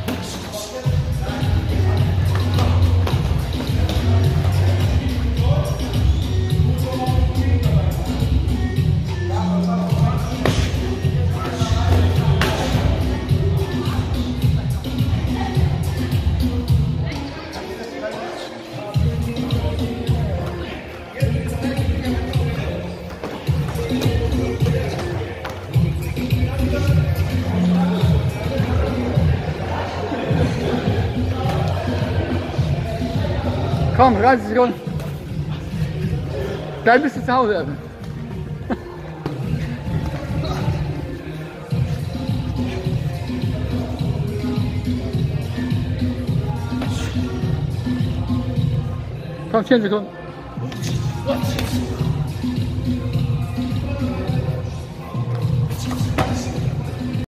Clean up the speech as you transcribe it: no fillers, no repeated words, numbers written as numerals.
Komm, 30 Sekunden. Dann bist du zu Hause. Komm, 10 Sekunden.